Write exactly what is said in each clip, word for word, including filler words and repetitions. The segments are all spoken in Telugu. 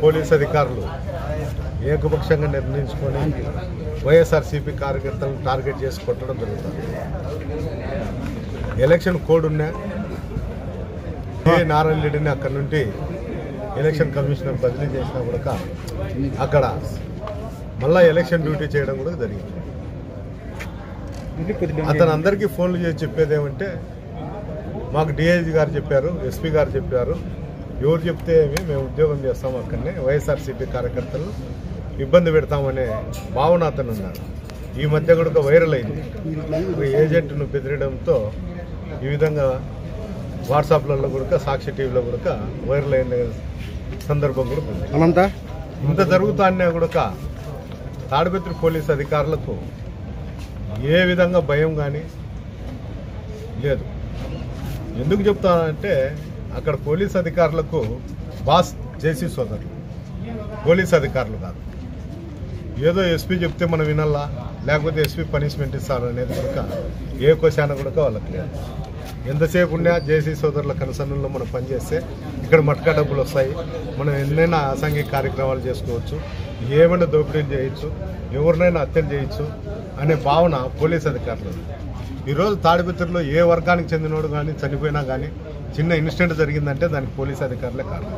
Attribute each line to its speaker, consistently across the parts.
Speaker 1: పోలీస్ అధికారులు ఏకపక్షంగా నిర్ణయించుకొని వైఎస్ఆర్సీపీ కార్యకర్తలను టార్గెట్ చేసి కొట్టడం జరుగుతుంది. ఎలక్షన్ కోడ్ ఉన్నా ఏ నారాయణ రెడ్డిని అక్కడి నుండి ఎలక్షన్ కమిషనర్ బదిలీ చేసినా కూడా అక్కడ మళ్ళా ఎలక్షన్ డ్యూటీ చేయడం కూడా జరిగింది. అతను అందరికీ ఫోన్లు చేసి చెప్పేది ఏమంటే, మాకు డిఐజీ గారు చెప్పారు, ఎస్పీ గారు చెప్పారు, ఎవరు చెప్తే ఏమి మేము ఉద్యోగం చేస్తాము, అక్కడనే వైఎస్ఆర్సీపీ కార్యకర్తలు ఇబ్బంది పెడతామనే భావన అతను ఉన్నారు. ఈ మధ్య కూడా వైరల్ అయింది. ఒక ఏజెంట్ను బెదిరడంతో ఈ విధంగా వాట్సాప్లలో కూడా సాక్షి టీవీలో కూడా వైరల్ అయిన సందర్భం కూడా ఉంది. ఇంత జరుగుతానే కూడా తాడిపత్రి పోలీస్ అధికారులకు ఏ విధంగా భయం కానీ లేదు. ఎందుకు చెప్తానంటే, అక్కడ పోలీస్ అధికారులకు బాస్ జేసీ సోదరులు, పోలీస్ అధికారులు కాదు. ఏదో ఎస్పీ చెప్తే మనం వినాలా, లేకపోతే ఎస్పీ పనిష్మెంట్ ఇస్తారు అనేది కూడా ఏ క్వశ్చన్ కూడా వాళ్ళకి లేదు. ఎంతసేపు ఉన్నా జేసీ సోదరుల కనసన్నుల్లో మనం పనిచేస్తే ఇక్కడ మట్కా డబ్బులు వస్తాయి, మనం ఎన్నైనా అసాంఘిక కార్యక్రమాలు చేసుకోవచ్చు, ఏమైనా దోపిడీలు చేయొచ్చు, ఎవరినైనా హత్యలు చేయొచ్చు అనే భావన పోలీస్ అధికారులు. ఈరోజు తాడిపత్రిలో ఏ వర్గానికి చెందినోడు కానీ చనిపోయినా కానీ చిన్న ఇన్సిడెంట్ జరిగిందంటే దానికి పోలీస్ అధికారులే కారణం.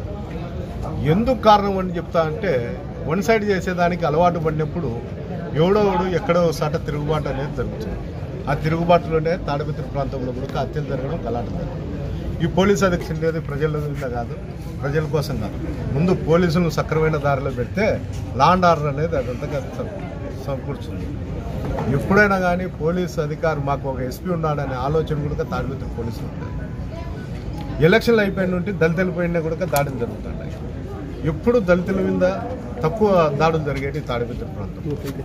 Speaker 1: ఎందుకు కారణం అని చెప్తా అంటే, వన్ సైడ్ చేసేదానికి అలవాటు పడినప్పుడు ఎవడోడు ఎక్కడో సాట తిరుగుబాటు అనేది జరుగుతుంది. ఆ తిరుగుబాటులోనే తాడిపత్రి ప్రాంతంలో కూడా హత్యలు జరగడం, గలాటం జరగడం. ఈ పోలీస్ అధికారులు ప్రజల మీద కాదు, ప్రజల కోసం కాదు. ముందు పోలీసులను సక్రమైన దారిలో పెడితే లా అండ్ ఆర్డర్ అనేది అదంతా సమకూర్చుంది. ఎప్పుడైనా కానీ పోలీసు అధికారి మాకు ఒక ఎస్పీ ఉన్నాడనే ఆలోచన కూడా తాడిపత్రి పోలీసులు ఉంటాయి. ఎలక్షన్లు అయిపోయిన నుండి దళితుల పైన కూడా దాడులు జరుగుతున్నాయి. ఎప్పుడు దళితుల మీద తక్కువ దాడులు జరిగేటి తాడిపత్రి ప్రాంతం.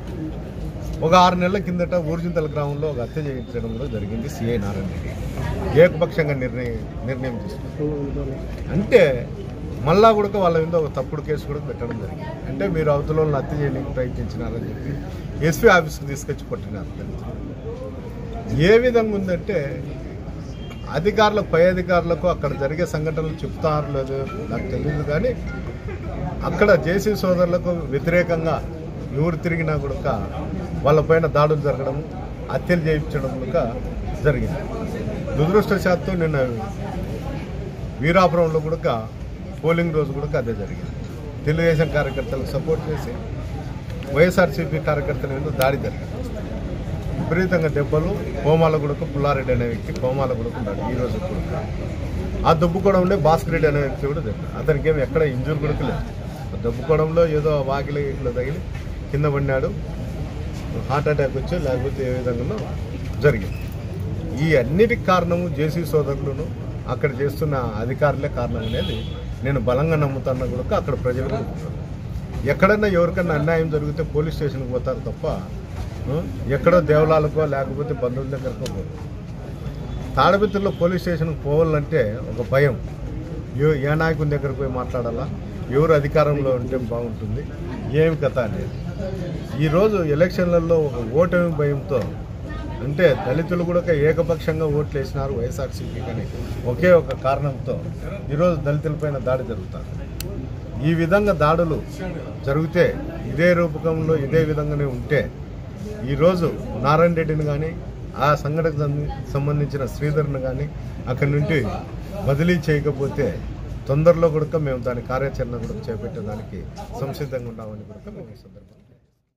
Speaker 1: ఒక ఆరు నెలల కిందట ఊర్జింతల గ్రామంలో ఒక హత్య చేయించడం కూడా జరిగింది. సిఐ నారాయణ రెడ్డి ఏకపక్షంగా నిర్ణయం నిర్ణయం తీసుకున్నారు. అంటే మళ్ళా కూడా వాళ్ళ మీద ఒక తప్పుడు కేసు కూడా పెట్టడం జరిగింది. అంటే మీరు అవతల హత్య చేయడానికి ప్రయత్నించినారని చెప్పి ఎస్పీ ఆఫీస్కి తీసుకొచ్చి కొట్టినారు. ఏ విధంగా ఉందంటే, అధికారులకు, పై అధికారులకు అక్కడ జరిగే సంఘటనలు చెప్తారు లేదు నాకు తెలియదు, కానీ అక్కడ జేసీ సోదరులకు వ్యతిరేకంగా ఎవరు తిరిగినా కూడా వాళ్ళపైన దాడులు జరగడం, హత్యలు చేయించడం కూడా జరిగింది. దురదృష్టవశాత్తు నిన్న వీరాపురంలో కూడా పోలింగ్ రోజు కూడా అదే జరిగింది. తెలుగుదేశం కార్యకర్తలకు సపోర్ట్ చేసి వైఎస్ఆర్సీపీ కార్యకర్తల మీద దాడి జరిగింది. విపరీతంగా దెబ్బలు. కోమాలగూడకు పుల్లారెడ్డి అనే వ్యక్తి కోమాలగూడకు ఉన్నాడు ఈ రోజు కూడా. ఆ దెబ్బకోవడంలో భాస్కర్ రెడ్డి అనే వ్యక్తి కూడా జరిగింది. అతనికి ఏమి ఎక్కడ ఇంజూర్ కూడా లేదు. దెబ్బకోవడంలో ఏదో వాకిలి ఇట్లా తగిలి కింద పడినాడు, హార్ట్ అటాక్ వచ్చి లేకపోతే ఏ విధంగా జరిగింది. ఈ అన్నిటికి కారణము జేసీ సోదరులను అక్కడ చేస్తున్న అధికారులే కారణం అనేది నేను బలంగా నమ్ముతున్నా కూడా అక్కడ ప్రజలు. ఎక్కడన్నా ఎవరికన్నా అన్యాయం జరిగితే పోలీస్ స్టేషన్కి పోతారు తప్ప ఎక్కడో దేవాలయాలకో లేకపోతే బంధువుల దగ్గరకో పోతారు. తాడిపత్రిలో పోలీస్ స్టేషన్కి పోవాలంటే ఒక భయం. ఏ నాయకుని దగ్గరకు పోయి మాట్లాడాలా, ఎవరు అధికారంలో ఉంటే బాగుంటుంది, ఏమి కథ అనేది. ఈరోజు ఎలక్షన్లలో ఒక ఓటమి భయంతో, అంటే దళితులు కూడా ఏకపక్షంగా ఓట్లు వేసినారు వైఎస్ఆర్సీపీ కానీ ఒకే ఒక కారణంతో ఈరోజు దళితులపైన దాడి జరుగుతుంది. ఈ విధంగా దాడులు జరిగితే ఇదే రూపకంలో ఇదే విధంగానే ఉంటే ఈరోజు నారాయణ రెడ్డిని కానీ ఆ సంఘటనకు సంబంధించిన శ్రీధర్ని కానీ అక్కడి నుండి బదిలీ చేయకపోతే తొందరలో కూడా మేము దాని కార్యాచరణ కూడా చేపట్టడానికి సంసిద్ధంగా ఉన్నామని కూడా మేము ఈ సందర్భంగా